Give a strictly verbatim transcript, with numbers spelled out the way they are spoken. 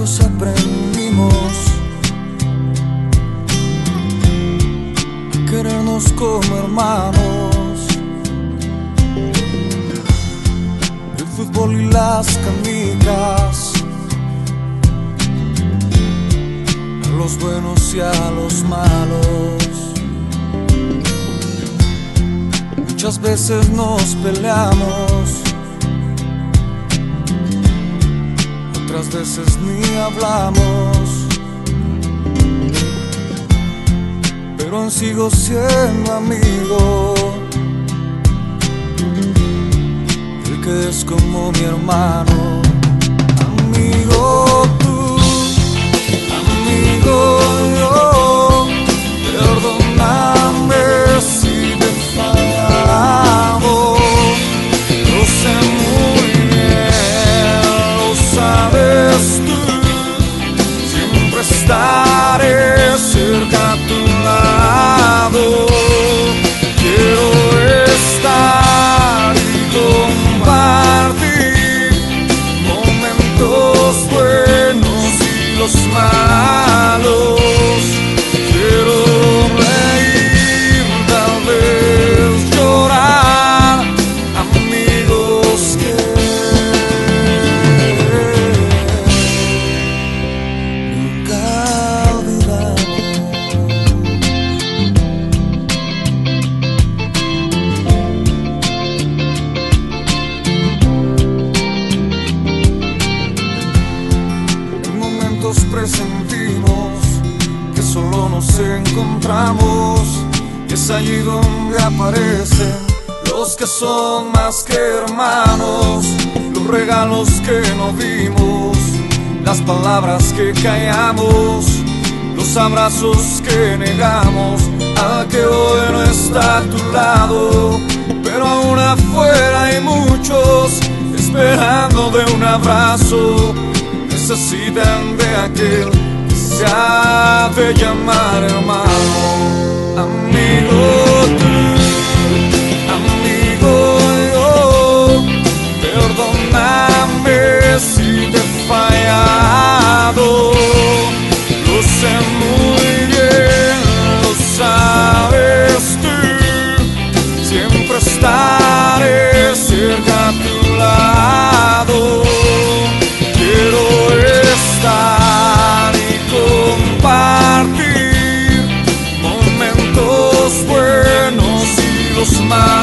chicos aprendimos a querernos como hermanos. El fútbol y las canicas, a los buenos y a los malos. Muchas veces nos peleamos, otras veces ni hablamos, pero aún sigo siendo amigo, el que es como mi hermano. Amigo tú, amigo yo, perdóname si te he fallado. Lo sé muy bien, lo sabes tú, siempre estaré cerca a tu lado. Quiero estar y compartir momentos buenos y los malos. Quiero reír, tal vez llorar, amigos que nunca olvidamos. En momentos presentimos que solo nos encontramos, y es allí donde aparecen los que son más que hermanos, los regalos que no dimos, las palabras que callamos, los abrazos que negamos, al que hoy no está a tu lado, pero aún afuera hay muchos esperando de un abrazo. Necesitan de aquel que se ha de llamar hermano. Amigo tú, amigo yo, perdóname si te he fallado. Lo sé muy bien, lo sabes tú, siempre estaré cerca a tu lado. Quiero estar y compartir momentos buenos y los malos.